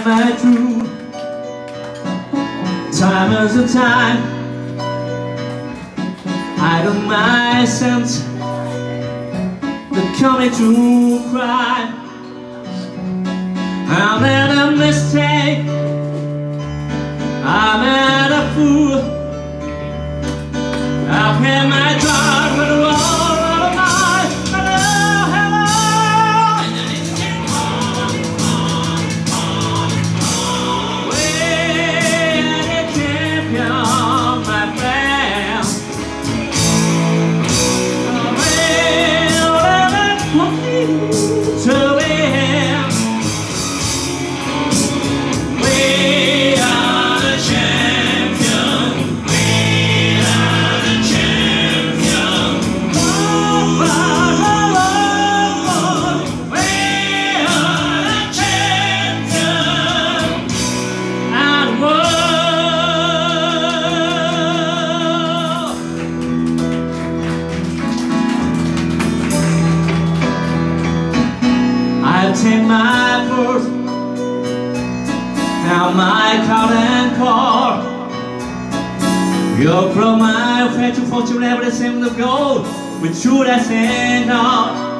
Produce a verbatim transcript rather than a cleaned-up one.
am I true? Time is the time. I don't mind sense the coming to cry. I made a mistake, I made a fool. I've had my time with the world all of mine. Hello, hello. We're the champion, my friend. To win. We are the champion. We are the champion. Oh, oh, oh, oh. We are the champion. And I'll take my purse, now my card and car. You're from my fetch fortune, everything to go. But should I say no?